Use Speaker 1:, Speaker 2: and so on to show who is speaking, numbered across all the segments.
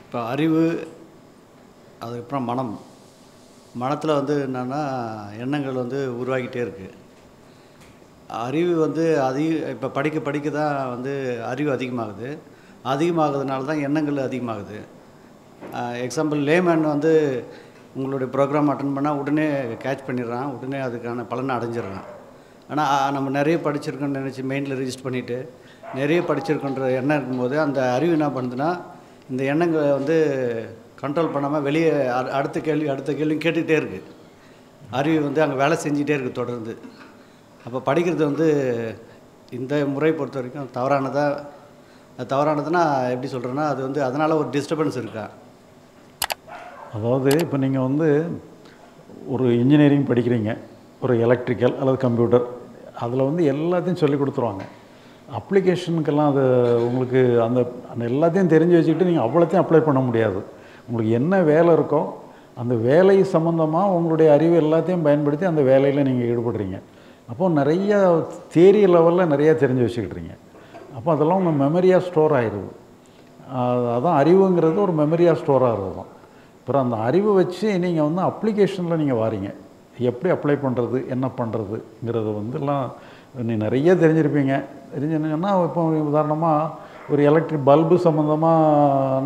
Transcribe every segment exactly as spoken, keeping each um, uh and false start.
Speaker 1: இப்போ அறிவு, அதுக்கப்புறம் மனம். மனத்தில் வந்து என்னென்னா எண்ணங்கள் வந்து உருவாகிட்டே இருக்குது. அறிவு வந்து அதிக இப்போ படிக்க படிக்க தான் வந்து அறிவு அதிகமாகுது. அதிகமாகிறதுனால தான் எண்ணங்கள் அதிகமாகுது. எக்ஸாம்பிள், லேமேன் வந்து உங்களுடைய ப்ரோக்ராம் அட்டன் பண்ணால் உடனே கேட்ச் பண்ணிடுறான், உடனே அதுக்கான பலனை அடைஞ்சிடுறான். ஆனால் நம்ம நிறைய படிச்சிருக்கோன்னு நினச்சி மெயினில் ரிஜிஸ்டர் பண்ணிவிட்டு நிறைய படிச்சிருக்கோன்ற எண்ணம் இருக்கும்போது அந்த அறிவு என்ன பண்ணுதுன்னா இந்த எண்ணங்களை வந்து கண்ட்ரோல் பண்ணாமல் வெளியே அடுத்த கேள்வி அடுத்த கேள்வி கேட்டுக்கிட்டே இருக்குது. அறிவு வந்து அங்கே வேலை செஞ்சிகிட்டே இருக்குது தொடர்ந்து. அப்போ படிக்கிறது வந்து இந்த முறை பொறுத்த வரைக்கும் தவறானதாக தவறானதுன்னா எப்படி சொல்கிறேன்னா, அது வந்து அதனால் ஒரு டிஸ்டர்பன்ஸ் இருக்கா.
Speaker 2: அதாவது இப்போ நீங்கள் வந்து ஒரு இன்ஜினியரிங் படிக்கிறீங்க, ஒரு எலக்ட்ரிக்கல் அல்லது கம்ப்யூட்டர், அதில் வந்து எல்லாத்தையும் சொல்லி கொடுத்துருவாங்க. அப்ளிகேஷனுக்கெல்லாம் அது உங்களுக்கு அந்த அந்த எல்லாத்தையும் தெரிஞ்சு வச்சுக்கிட்டு நீங்கள் அவ்வளோத்தையும் அப்ளை பண்ண முடியாது. உங்களுக்கு என்ன வேலை இருக்கோ அந்த வேலை சம்மந்தமாக உங்களுடைய அறிவு எல்லாத்தையும் பயன்படுத்தி அந்த வேலையில் நீங்கள் ஈடுபடுறீங்க. அப்போது நிறைய தியரி லெவலில் நிறையா தெரிஞ்சு வச்சுக்கிட்டுறீங்க. அப்போ அதெல்லாம் உங்கள் மெமரியாக ஸ்டோர் ஆகிடுது. அதான் அறிவுங்கிறது ஒரு மெமரியாக ஸ்டோர் ஆகிறது தான். அப்புறம் அந்த அறிவை வச்சு நீங்கள் வந்து அப்ளிகேஷனில் நீங்கள் வாரீங்க. எப்படி அப்ளை பண்ணுறது, என்ன பண்ணுறதுங்கிறது வந்து எல்லாம் நீ நிறைய தெரிஞ்சிருப்பீங்க. தெரிஞ்சுன்னா இப்போ உதாரணமாக ஒரு எலக்ட்ரிக் பல்பு சம்மந்தமான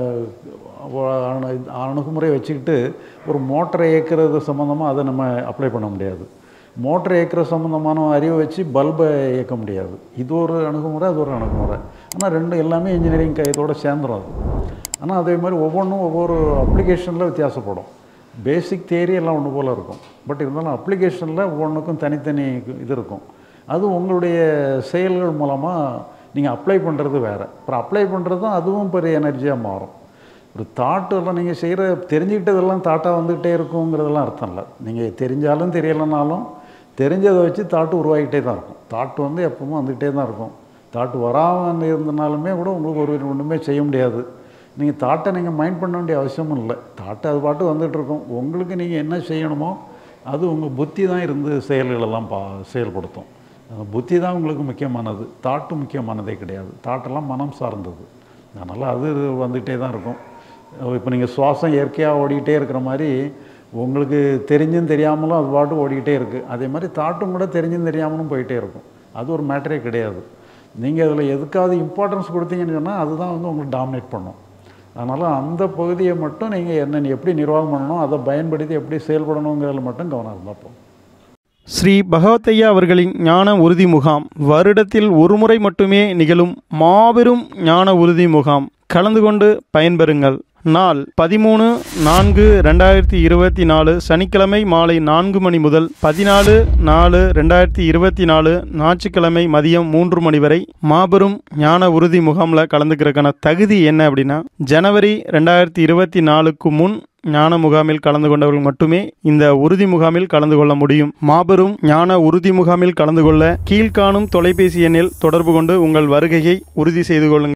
Speaker 2: அணுகுமுறை வச்சுக்கிட்டு ஒரு மோட்டரை இயக்கிறது சம்மந்தமாக அதை நம்ம அப்ளை பண்ண முடியாது. மோட்டரை இயக்கிற சம்மந்தமான அறிவை வச்சு பல்பை இயக்க முடியாது. இது ஒரு அணுகுமுறை, அது ஒரு அணுகுமுறை. ஆனால் ரெண்டும் எல்லாமே இன்ஜினியரிங் கையத்தோடு சேர்ந்துடும் அது. ஆனால் அதே மாதிரி ஒவ்வொன்றும் ஒவ்வொரு அப்ளிகேஷனில் வித்தியாசப்படும். பேசிக் தியரி எல்லாம் ஒன்று போல் இருக்கும். பட் இருந்தாலும் அப்ளிகேஷனில் ஒவ்வொன்றுக்கும் தனித்தனி இது இருக்கும். அது உங்களுடைய செயல்கள் மூலமாக நீங்கள் அப்ளை பண்ணுறது வேறு. அப்புறம் அப்ளை பண்ணுறது தான் அதுவும் பெரிய எனர்ஜியாக மாறும். ஒரு தாட்டெல்லாம் நீங்கள் செய்கிற தெரிஞ்சுக்கிட்டதெல்லாம் தாட்டாக வந்துக்கிட்டே இருக்குங்கிறதெல்லாம் அர்த்தம் இல்லை. நீங்கள் தெரிஞ்சாலும் தெரியலைனாலும் தெரிஞ்சதை வச்சு தாட்டு உருவாகிட்டே தான் இருக்கும். தாட்டு வந்து எப்பவும் வந்துக்கிட்டே தான் இருக்கும். தாட்டு வராமல் இருந்தனாலுமே கூட உங்களுக்கு ஒரு ஒன்றுமே செய்ய முடியாது. நீங்கள் தாட்டை நீங்கள் மைண்ட் பண்ண வேண்டிய அவசியமும் இல்லை. தாட்டை அது பாட்டு வந்துகிட்ருக்கும். உங்களுக்கு நீங்கள் என்ன செய்யணுமோ அது உங்கள் புத்தி தான் இருந்து செயல்களெல்லாம் பா செயல்படுத்தும். புத்தி தான் உங்களுக்கு முக்கியமானது, தாட்டு முக்கியமானதே கிடையாது. தாட்டெல்லாம் மனம் சார்ந்தது. அதனால் அது வந்துகிட்டே தான் இருக்கும். இப்போ நீங்கள் சுவாசம் இயற்கையாக ஓடிக்கிட்டே இருக்கிற மாதிரி உங்களுக்கு தெரிஞ்சும் தெரியாமலும் அது பாட்டு ஓடிக்கிட்டே இருக்குது. அதே மாதிரி தாட்டும் கூட தெரிஞ்சும் தெரியாமலும் போயிட்டே இருக்கும். அது ஒரு மேட்டரே கிடையாது. நீங்கள் அதில் எதுக்காவது இம்பார்ட்டன்ஸ் கொடுத்தீங்கன்னு சொன்னால் அதுதான் வந்து உங்களுக்கு டாமினேட் பண்ணும். அதனால் அந்த பகுதியை மட்டும் நீங்கள் என்ன எப்படி நிர்வாகம் பண்ணணும், அதை பயன்படுத்தி எப்படி செயல்படணுங்கிறதுல மட்டும் கவனம் இருந்தால் போதும்.
Speaker 3: ஸ்ரீ பகவத்தையா அவர்களின் ஞான உறுதி முகாம் வருடத்தில் ஒரு முறை மட்டுமே நிகழும் மாபெரும் ஞான உறுதி முகாம். கலந்து கொண்டு பயன்பெறுங்கள். நாள் பதிமூணு நான்கு ரெண்டாயிரத்தி இருபத்தி நாலு சனிக்கிழமை மாலை நான்கு மணி முதல் பதினாலு நாலு ரெண்டாயிரத்தி இருபத்தி நாலு ஞாயிற்றுக்கிழமை மதியம் மூன்று மணி வரை மாபெரும் ஞான உறுதி முகாமில் கலந்துக்கிறதுக்கான தகுதி என்ன அப்படின்னா, ஜனவரி ரெண்டாயிரத்தி இருபத்தி நாலுக்கு முன் ஞான முகாமில் கலந்து கொண்டவர்கள் மட்டுமே இந்த உறுதி முகாமில் கலந்து கொள்ள முடியும். மாபெரும் ஞான உறுதி முகாமில் கலந்து கொள்ள கீழ்காணும் தொலைபேசி எண்ணில் தொடர்பு கொண்டு உங்கள் வருகையை உறுதி செய்து கொள்ளுங்கள்.